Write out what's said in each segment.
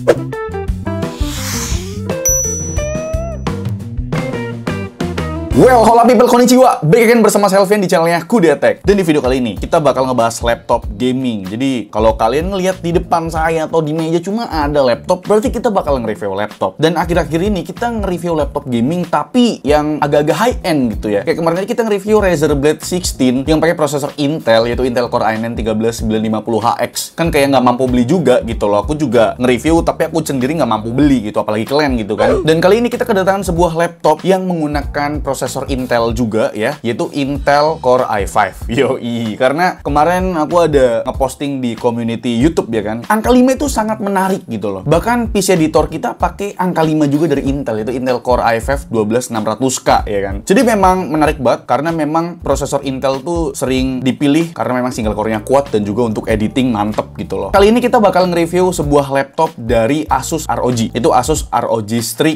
Well, hola people, konnichiwa. Back again bersama Selvian di channelnya Kudetek. Dan di video kali ini, kita bakal ngebahas laptop gaming. Jadi, kalau kalian ngeliat di depan saya atau di meja cuma ada laptop, berarti kita bakal nge-review laptop. Dan akhir-akhir ini, kita nge-review laptop gaming, tapi yang agak-agak high-end gitu ya. Kayak kemarin kita nge-review Razer Blade 16 yang pakai prosesor Intel, yaitu Intel Core i9 13950HX. Kan kayak nggak mampu beli juga gitu loh. Aku juga nge-review, tapi aku sendiri nggak mampu beli gitu, apalagi kalian gitu kan. Dan kali ini kita kedatangan sebuah laptop yang menggunakan prosesor Intel juga ya, yaitu Intel Core i5. Yoi, karena kemarin aku ada ngeposting di community YouTube ya kan. Angka 5 itu sangat menarik gitu loh. Bahkan PC editor kita pakai angka 5 juga dari Intel, yaitu Intel Core i5 12600K ya kan. Jadi memang menarik banget karena memang prosesor Intel tuh sering dipilih karena memang single core-nya kuat dan juga untuk editing mantep gitu loh. Kali ini kita bakal nge-review sebuah laptop dari Asus ROG. Itu Asus ROG Strix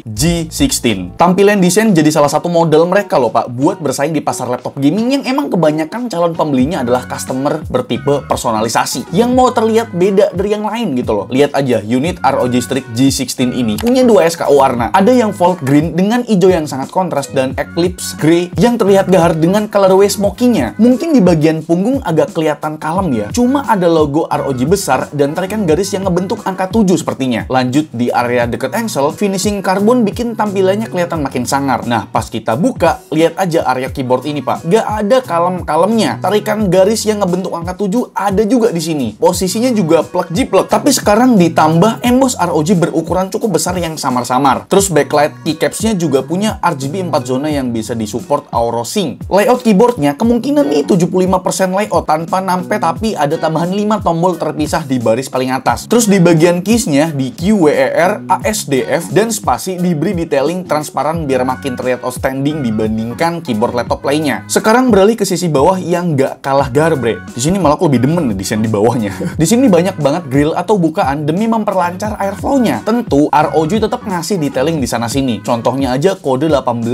G16. Tampilan desain jadi salah satu model mereka loh Pak, buat bersaing di pasar laptop gaming yang emang kebanyakan calon pembelinya adalah customer bertipe personalisasi yang mau terlihat beda dari yang lain gitu loh. Lihat aja, unit ROG Strix G16 ini punya 2 SKU warna. Ada yang Volt Green dengan hijau yang sangat kontras dan Eclipse Grey yang terlihat gahar dengan colorway smoky-nya. Mungkin di bagian punggung agak kelihatan kalem ya, cuma ada logo ROG besar dan tarikan garis yang ngebentuk angka 7 sepertinya. Lanjut di area deket engsel, finishing karbon bikin tampilannya kelihatan makin sangar. Nah, pas kita buka, lihat aja area keyboard ini Pak, gak ada kalem-kalemnya. Tarikan garis yang ngebentuk angka 7 ada juga di sini. Posisinya juga plug jiplek. Tapi sekarang ditambah emboss ROG berukuran cukup besar yang samar-samar. Terus backlight keycaps-nya juga punya RGB 4 zona yang bisa disupport Auro Sync. Layout keyboardnya kemungkinan nih 75% layout tanpa numpad, tapi ada tambahan 5 tombol terpisah di baris paling atas. Terus di bagian keys-nya di Q, WER, ASDF, dan spasi diberi detailing transparan biar makin terlihat outstanding dibandingkan keyboard laptop lainnya. Sekarang beralih ke sisi bawah yang nggak kalah gahar bre. Di sini malah aku lebih demen nih desain di bawahnya. Di sini banyak banget grill atau bukaan demi memperlancar airflow-nya. Tentu ROG tetap ngasih detailing di sana sini. Contohnya aja kode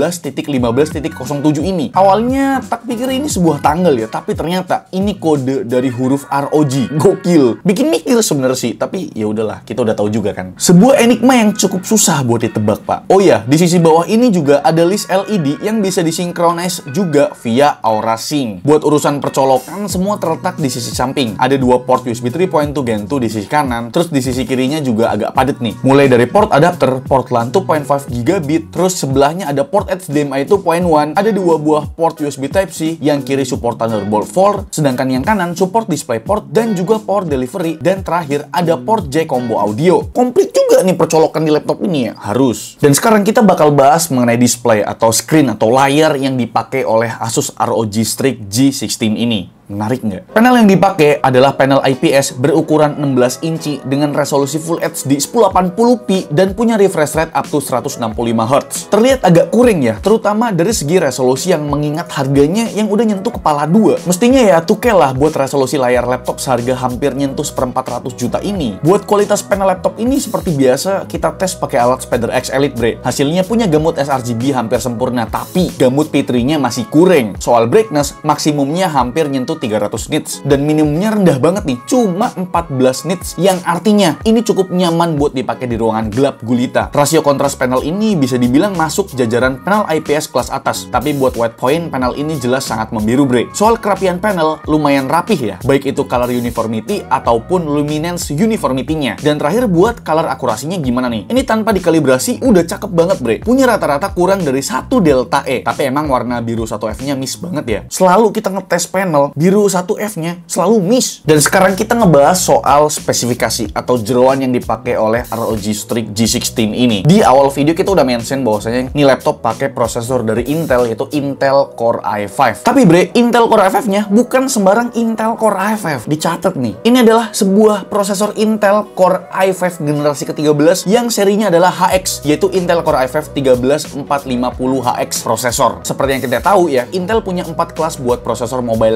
18.15.07 ini. Awalnya tak pikir ini sebuah tanggal ya, tapi ternyata ini kode dari huruf ROG. Gokil. Bikin mikir sebenarnya sih, tapi ya udahlah, kita udah tahu juga kan. Sebuah enigma yang cukup susah buat ditebak, Pak. Oh ya, di sisi bawah ini juga ada list LED yang bisa disinkronize juga via Aura Sync. Buat urusan percolokan, semua terletak di sisi samping. Ada 2 port USB 3.2 Gen 2 di sisi kanan, terus di sisi kirinya juga agak padat nih. Mulai dari port adapter, port LAN 2.5 gigabit, terus sebelahnya ada port HDMI 2.1, ada 2 buah port USB Type-C, yang kiri support Thunderbolt 4, sedangkan yang kanan support DisplayPort dan juga power delivery, dan terakhir ada port J combo audio. Komplit juga nih percolokan di laptop ini ya, harus. Dan sekarang kita bakal bahas mengenai display atau screen atau layar yang dipakai oleh Asus ROG Strix G16 ini. Menarik nggak? Panel yang dipakai adalah panel IPS berukuran 16 inci dengan resolusi Full HD 1080p dan punya refresh rate up to 165 Hz. Terlihat agak kuring ya, terutama dari segi resolusi yang mengingat harganya yang udah nyentuh kepala 2. Mestinya ya 2K lah buat resolusi layar laptop seharga hampir nyentuh 1.400 juta ini. Buat kualitas panel laptop ini seperti biasa kita tes pakai alat Spider X Elite bre. Hasilnya punya gamut sRGB hampir sempurna, tapi gamut P3-nya masih kurang. Soal brightness, maksimumnya hampir nyentuh 300 nits dan minimumnya rendah banget nih, cuma 14 nits, yang artinya ini cukup nyaman buat dipakai di ruangan gelap gulita. Rasio kontras panel ini bisa dibilang masuk jajaran panel IPS kelas atas, tapi buat white point panel ini jelas sangat membiru bre. Soal kerapian panel lumayan rapih ya, baik itu color uniformity ataupun luminance uniformity-nya. Dan terakhir buat color akurasinya gimana nih? Ini tanpa dikalibrasi udah cakep banget bre. Punya rata-rata kurang dari 1 delta E, tapi emang warna biru 1F-nya miss banget ya. Selalu kita ngetes panel biru 1F-nya selalu miss. Dan sekarang kita ngebahas soal spesifikasi atau jeroan yang dipakai oleh ROG Strix G16 ini. Di awal video kita udah mention bahwasanya ini laptop pakai prosesor dari Intel, yaitu Intel Core i5. Tapi bre, Intel Core i5-nya bukan sembarang Intel Core i5. Dicatat nih, ini adalah sebuah prosesor Intel Core i5 generasi ke-13 yang serinya adalah HX, yaitu Intel Core i5 13450HX prosesor. Seperti yang kita tahu ya, Intel punya 4 kelas buat prosesor mobile mereka,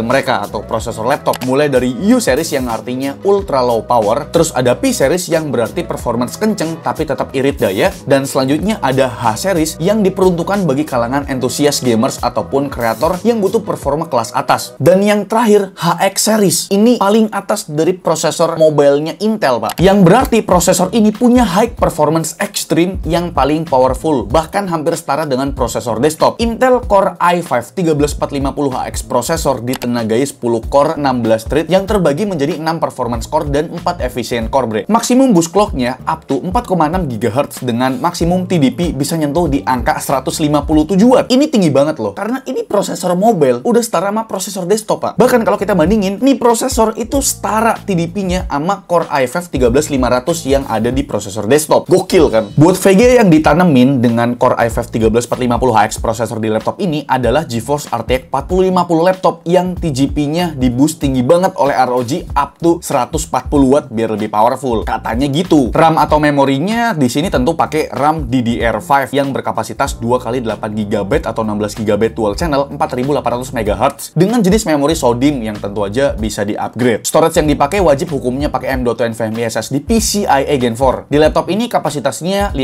kita atau prosesor laptop. Mulai dari U series yang artinya ultra low power, terus ada P series yang berarti performance kenceng tapi tetap irit daya, dan selanjutnya ada H series yang diperuntukkan bagi kalangan entusias gamers ataupun kreator yang butuh performa kelas atas. Dan yang terakhir HX series. Ini paling atas dari prosesor mobile-nya Intel, Pak. Yang berarti prosesor ini punya high performance extreme yang paling powerful, bahkan hampir setara dengan prosesor desktop. Intel Core i5 13450HX prosesor ditenagai 10 core 16 thread yang terbagi menjadi 6 performance core dan 4 efficient core, bre. Maksimum boost clock-nya up to 4,6 GHz dengan maksimum TDP bisa nyentuh di angka 157 Watt. Ini tinggi banget loh, karena ini prosesor mobile udah setara sama prosesor desktop, Pak. Bahkan kalau kita bandingin, nih prosesor itu setara TDP-nya sama Core i5 13500 yang ada di prosesor desktop. Gokil kan? Buat VGA yang ditanemin dengan Core i5 13450HX prosesor di laptop ini adalah GeForce RTX 4050 laptop yang TGP-nya di boost tinggi banget oleh ROG up to 140 Watt biar lebih powerful. Katanya gitu. RAM atau memorinya di sini tentu pakai RAM DDR5 yang berkapasitas 2x8GB atau 16GB dual channel 4800 MHz dengan jenis memori SODIMM yang tentu aja bisa di-upgrade. Storage yang dipakai wajib hukumnya pakai M.2 NVMe SSD PCIe Gen 4. Di laptop ini kapasitasnya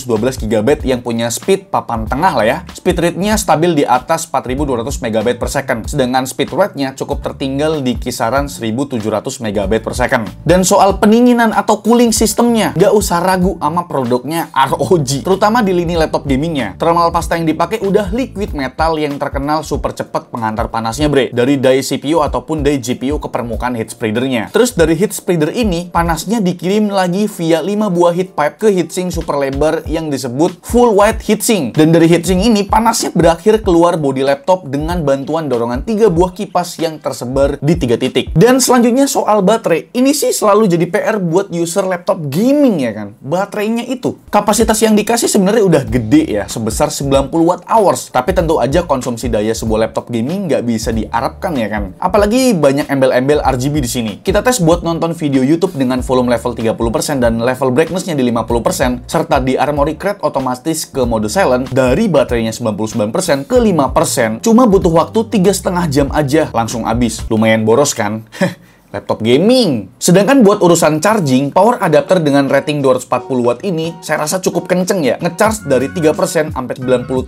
512GB yang punya speed papan tengah lah ya. Speed rate-nya stabil di atas 4200 MB per second, sedangkan speed rate-nya cukup tertinggal di kisaran 1700 MB per second. Dan soal pendinginan atau cooling sistemnya, nggak usah ragu sama produknya ROG, terutama di lini laptop gamingnya. Thermal pasta yang dipakai udah liquid metal yang terkenal super cepat penghantar panasnya, bre. Dari die CPU ataupun die GPU ke permukaan heat spreader-nya. Terus dari heat spreader ini, panasnya dikirim lagi via 5 buah heat pipe ke heatsink super lebar yang disebut full wide heatsink. Dan dari heatsink ini, panasnya berakhir keluar bodi laptop dengan bantuan dorongan 3 buah kipas yang tersebar di 3 titik. Dan selanjutnya soal baterai. Ini sih selalu jadi PR buat user laptop gaming ya kan. Baterainya itu, kapasitas yang dikasih sebenarnya udah gede ya, sebesar 90 watt hours. Tapi tentu aja konsumsi daya sebuah laptop gaming nggak bisa diharapkan ya kan. Apalagi banyak embel-embel RGB di sini. Kita tes buat nonton video YouTube dengan volume level 30% dan level brightness-nya di 50%, serta di Armoury Crate otomatis ke mode silent dari baterainya 99% ke 5%. Cuma butuh waktu 3,5 jam aja, langsung habis. Lumayan boros kan? Laptop gaming. Sedangkan buat urusan charging, power adapter dengan rating 240 watt ini saya rasa cukup kenceng ya. Ngecharge dari 3% sampai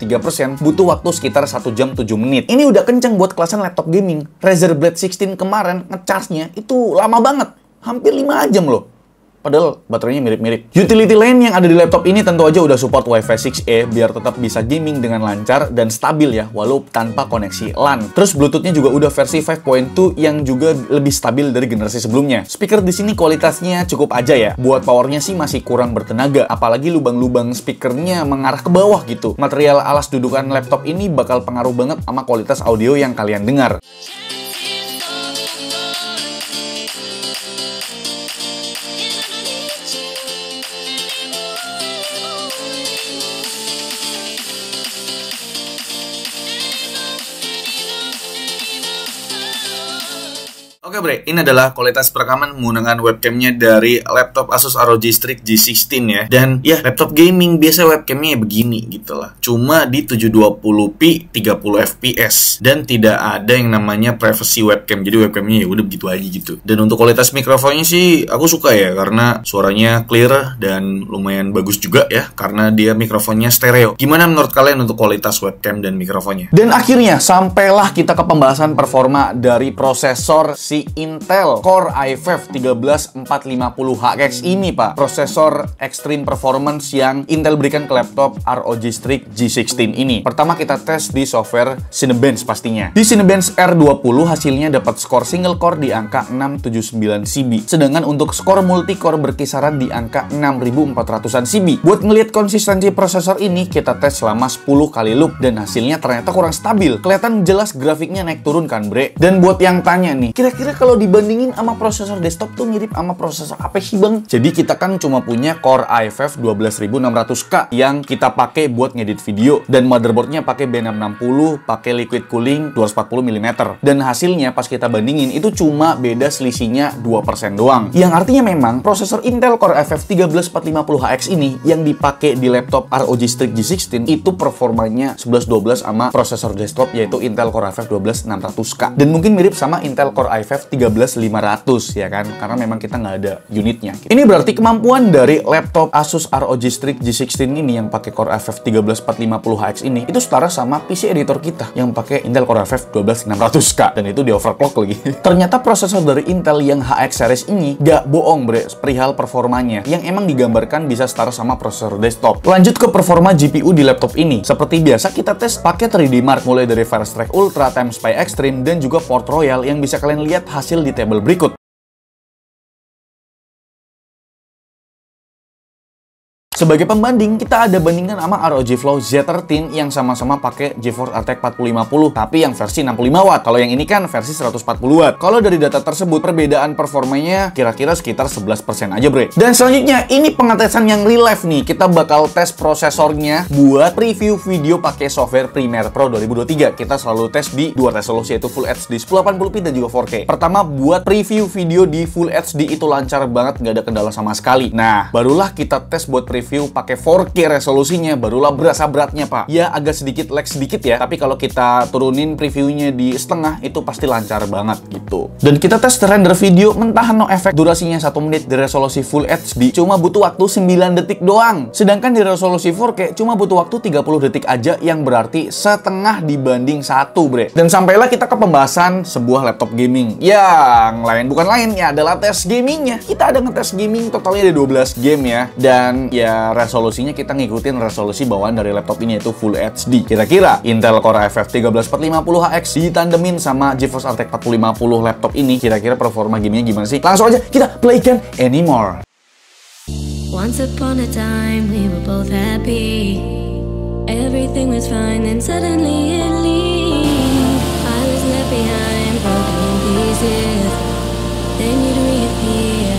93% butuh waktu sekitar 1 jam 7 menit. Ini udah kenceng buat kelasan laptop gaming. Razer Blade 16 kemarin ngecharge-nya itu lama banget. Hampir 5 jam loh. Padahal baterainya mirip-mirip. Utility lain yang ada di laptop ini tentu aja udah support Wi-Fi 6E biar tetap bisa gaming dengan lancar dan stabil ya, walau tanpa koneksi LAN. Terus Bluetooth-nya juga udah versi 5.2 yang juga lebih stabil dari generasi sebelumnya. Speaker di sini kualitasnya cukup aja ya. Buat powernya sih masih kurang bertenaga, apalagi lubang-lubang speakernya mengarah ke bawah gitu. Material alas dudukan laptop ini bakal pengaruh banget sama kualitas audio yang kalian dengar. Oke bre, ini adalah kualitas perekaman menggunakan webcamnya dari laptop Asus ROG Strix G16 ya. Dan ya, laptop gaming biasa webcamnya begini gitu lah. Cuma di 720p 30 fps. Dan tidak ada yang namanya privacy webcam. Jadi webcamnya ya udah begitu aja gitu. Dan untuk kualitas mikrofonnya sih aku suka ya, karena suaranya clear dan lumayan bagus juga ya, karena dia mikrofonnya stereo. Gimana menurut kalian untuk kualitas webcam dan mikrofonnya? Dan akhirnya sampailah kita ke pembahasan performa dari prosesor si Intel Core i5 13450HX ini, Pak. Prosesor extreme performance yang Intel berikan ke laptop ROG Strix G16 ini. Pertama kita tes di software Cinebench pastinya. Di Cinebench R20 hasilnya dapat skor single core di angka 679 CB. Sedangkan untuk skor multi-core berkisaran di angka 6400-an CB. Buat ngelihat konsistensi prosesor ini, kita tes selama 10 kali loop dan hasilnya ternyata kurang stabil. Kelihatan jelas grafiknya naik turun kan, bre? Dan buat yang tanya nih, kira-kira kalau dibandingin sama prosesor desktop tuh mirip sama prosesor apa sih bang? Jadi kita kan cuma punya Core i5 12600K yang kita pakai buat ngedit video, dan motherboardnya pakai B660, pakai liquid cooling 240 mm. Dan hasilnya pas kita bandingin itu cuma beda selisihnya 2% doang. Yang artinya memang prosesor Intel Core i5 13450HX ini yang dipakai di laptop ROG Strix G16 itu performanya 11-12 sama prosesor desktop yaitu Intel Core i5 12600K. Dan mungkin mirip sama Intel Core i5 13500 ya kan, karena memang kita nggak ada unitnya. Ini berarti kemampuan dari laptop Asus ROG Strix G16 ini yang pakai Core i5 13450HX ini itu setara sama PC editor kita yang pakai Intel Core i5 12600K, dan itu di overclock lagi. Ternyata prosesor dari Intel yang HX series ini gak bohong bre perihal performanya yang emang digambarkan bisa setara sama prosesor desktop. Lanjut ke performa GPU di laptop ini. Seperti biasa kita tes pakai 3D Mark mulai dari Firestrike Ultra, Time Spy Extreme, dan juga Port Royal yang bisa kalian lihat hasil di tabel berikut. Sebagai pembanding, kita ada bandingkan sama ROG Flow Z13 yang sama-sama pakai GeForce RTX 4050, tapi yang versi 65 watt. Kalau yang ini kan versi 140 watt. Kalau dari data tersebut, perbedaan performanya kira-kira sekitar 11% aja, bre. Dan selanjutnya, ini pengetesan yang real life nih. Kita bakal tes prosesornya buat preview video pakai software Premiere Pro 2023. Kita selalu tes di dua resolusi, yaitu Full HD 1080p dan juga 4K. Pertama, buat preview video di Full HD itu lancar banget, nggak ada kendala sama sekali. Nah, barulah kita tes buat preview pakai 4K resolusinya, barulah berasa beratnya pak. Ya agak sedikit lag sedikit ya, tapi kalau kita turunin previewnya di setengah itu pasti lancar banget gitu. Dan kita tes render video mentahan no effect, durasinya 1 menit di resolusi Full HD cuma butuh waktu 9 detik doang. Sedangkan di resolusi 4K cuma butuh waktu 30 detik aja, yang berarti setengah dibanding 1 bre. Dan sampailah kita ke pembahasan sebuah laptop gaming. Yang lain bukan lain ya adalah tes gamingnya. Kita ada ngetes gaming totalnya ada 12 game ya, dan ya resolusinya kita ngikutin resolusi bawaan dari laptop ini yaitu Full HD. Kira-kira Intel Core i5 13450HX ditandemin sama GeForce RTX 4050 laptop ini, kira-kira performa gamingnya gimana sih? Langsung aja kita playkan Anymore. Once upon a time we were both happy. Everything was fine and suddenly it leaves. I was left behind, broken in pieces. Then you'd reappear.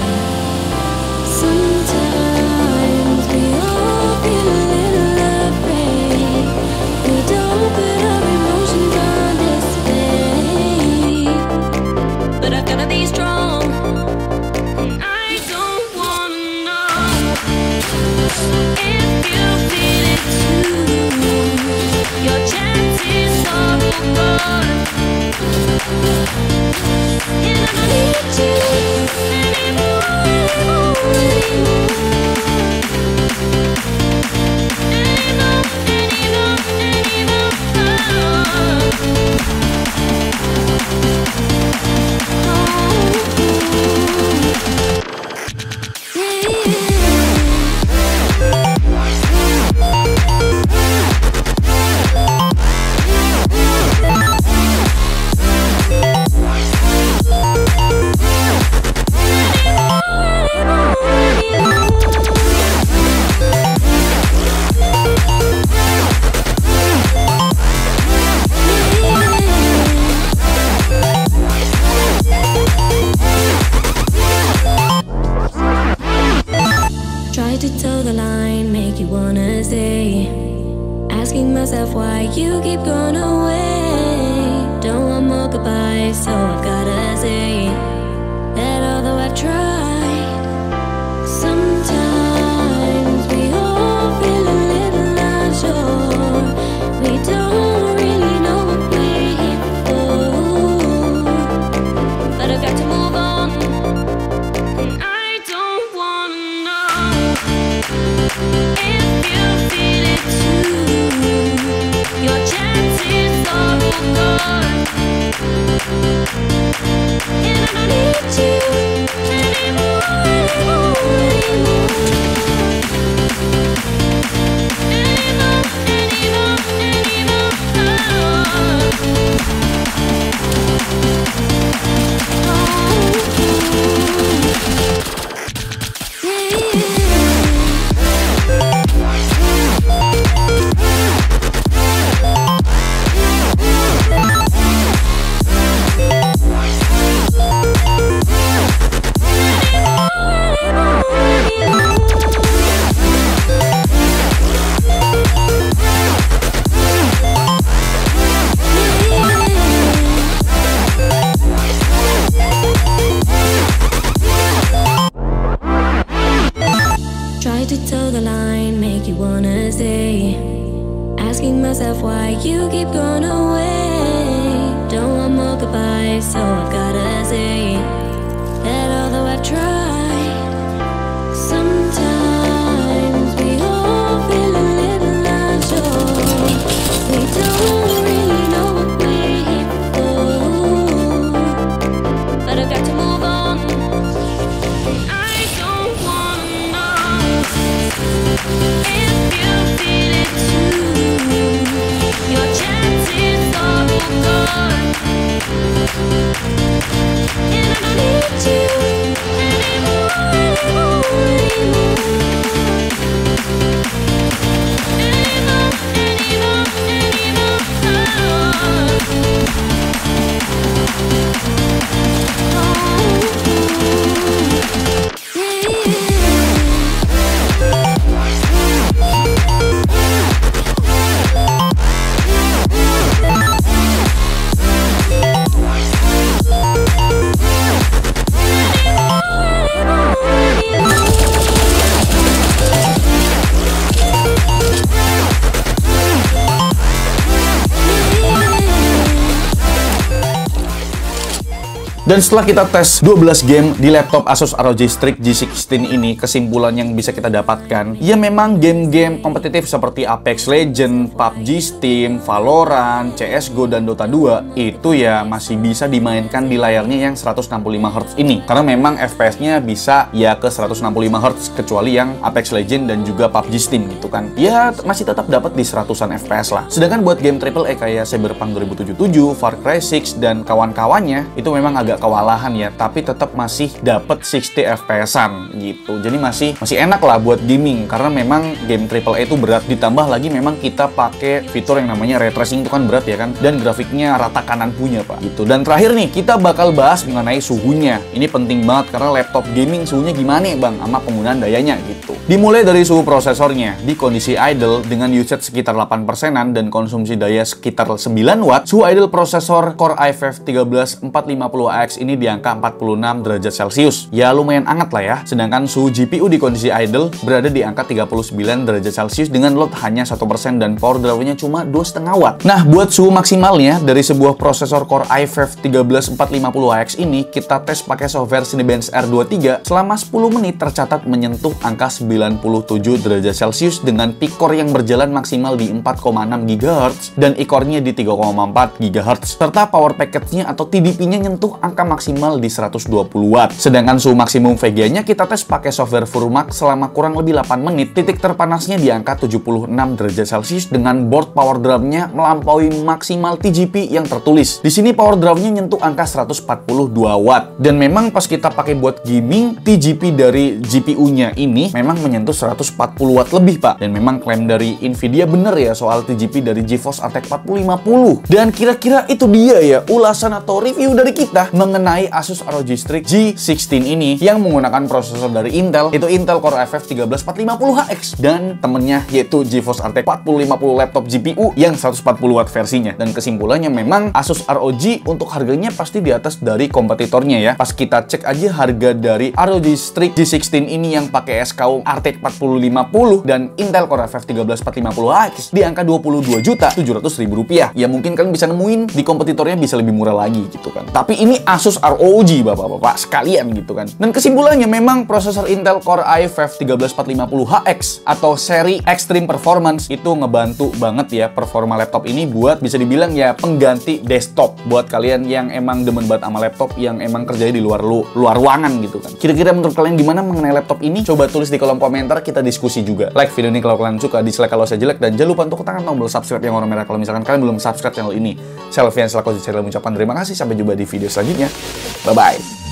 Sometimes we all feel a little afraid. We don't put our emotions on display. But I've gotta be strong. I don't wanna know if you feel it too. Your chances are all gone. And I don't need you anymore. Asking myself why you keep going away. Don't want more goodbyes, so I've gotta say that although I've tried, sometimes we all feel a little unsure. We don't really know what we're here for, but I've got to move on. I don't wanna know if you feel it too. Your chances are all gone, and I don't need you anymore. to toe the line, make you wanna stay. Asking myself why you keep going away. Don't want more goodbyes, so I've gotta say that although I've tried, sometimes we all feel a little unsure. We don't really know what we're here for, but I've got to move on. I don't wanna know if you feel it too. Your chances are all gone, and I don't need you anymore, Dan setelah kita tes 12 game di laptop Asus ROG Strix G16 ini, kesimpulan yang bisa kita dapatkan, ya memang game-game kompetitif seperti Apex Legends, PUBG Steam, Valorant, CSGO, dan Dota 2 itu ya masih bisa dimainkan di layarnya yang 165Hz ini. Karena memang FPS-nya bisa ya ke 165Hz, kecuali yang Apex Legends dan juga PUBG Steam gitu kan. Ya masih tetap dapat di 100-an FPS lah. Sedangkan buat game AAA kayak Cyberpunk 2077, Far Cry 6, dan kawan-kawannya itu memang agak kewalahan ya, tapi tetap masih dapat 60 FPS-an gitu. Jadi masih enak lah buat gaming, karena memang game AAA itu berat, ditambah lagi memang kita pakai fitur yang namanya ray tracing, itu kan berat ya kan, dan grafiknya rata kanan punya Pak gitu. Dan terakhir nih, kita bakal bahas mengenai suhunya. Ini penting banget karena laptop gaming suhunya gimana Bang sama penggunaan dayanya gitu. Dimulai dari suhu prosesornya. Di kondisi idle dengan usage sekitar 8%-an dan konsumsi daya sekitar 9 watt, suhu idle prosesor Core i5 13450AX ini di angka 46 derajat Celcius. Ya lumayan hangat lah ya. Sedangkan suhu GPU di kondisi idle berada di angka 39 derajat Celcius dengan load hanya 1% dan power drive-nya cuma 2,5 watt. Nah, buat suhu maksimalnya dari sebuah prosesor Core i5 13450AX ini kita tes pakai software Cinebench R23 selama 10 menit tercatat menyentuh angka 97 derajat Celcius dengan peak core yang berjalan maksimal di 4,6 GHz dan i-core-nya di 3,4 GHz serta power package-nya atau TDP-nya nyentuh angka maksimal di 120 watt. Sedangkan suhu maksimum VGA-nya kita tes pakai software Furmax selama kurang lebih 8 menit. Titik terpanasnya di angka 76 derajat Celcius dengan board power drive-nya melampaui maksimal TGP yang tertulis. Di sini power drive-nya nyentuh angka 142 watt. Dan memang pas kita pakai buat gaming, TGP dari GPU-nya ini memang menyentuh 140 watt lebih Pak. Dan memang klaim dari Nvidia bener ya soal TGP dari GeForce RTX 4050. Dan kira-kira itu dia ya ulasan atau review dari kita mengenai Asus ROG Strix G16 ini yang menggunakan prosesor dari Intel, itu Intel Core i5 13450HX dan temennya yaitu GeForce RTX 4050 laptop GPU yang 140 watt versinya. Dan kesimpulannya memang Asus ROG untuk harganya pasti di atas dari kompetitornya ya. Pas kita cek aja harga dari ROG Strix G16 ini yang pakai SKU RTX 4050 dan Intel Core i5 13450HX di angka Rp22.700.000. Ya mungkin kalian bisa nemuin di kompetitornya bisa lebih murah lagi gitu kan. Tapi ini Asus ROG bapak-bapak sekalian gitu kan. Dan kesimpulannya memang prosesor Intel Core i5 13450HX atau seri Extreme Performance itu ngebantu banget ya performa laptop ini buat bisa dibilang ya pengganti desktop buat kalian yang emang demen banget sama laptop yang emang kerjanya di luar ruangan gitu kan. Kira-kira menurut kalian gimana mengenai laptop ini? Coba tulis di kolom komentar, kita diskusi juga. Like video ini kalau kalian suka, dislike kalau saya jelek, dan jangan lupa untuk tekan tombol subscribe yang warna merah kalau misalkan kalian belum subscribe channel ini. Saya Alfian selaku channel mengucapkan terima kasih, sampai jumpa di video selanjutnya. Bye-bye.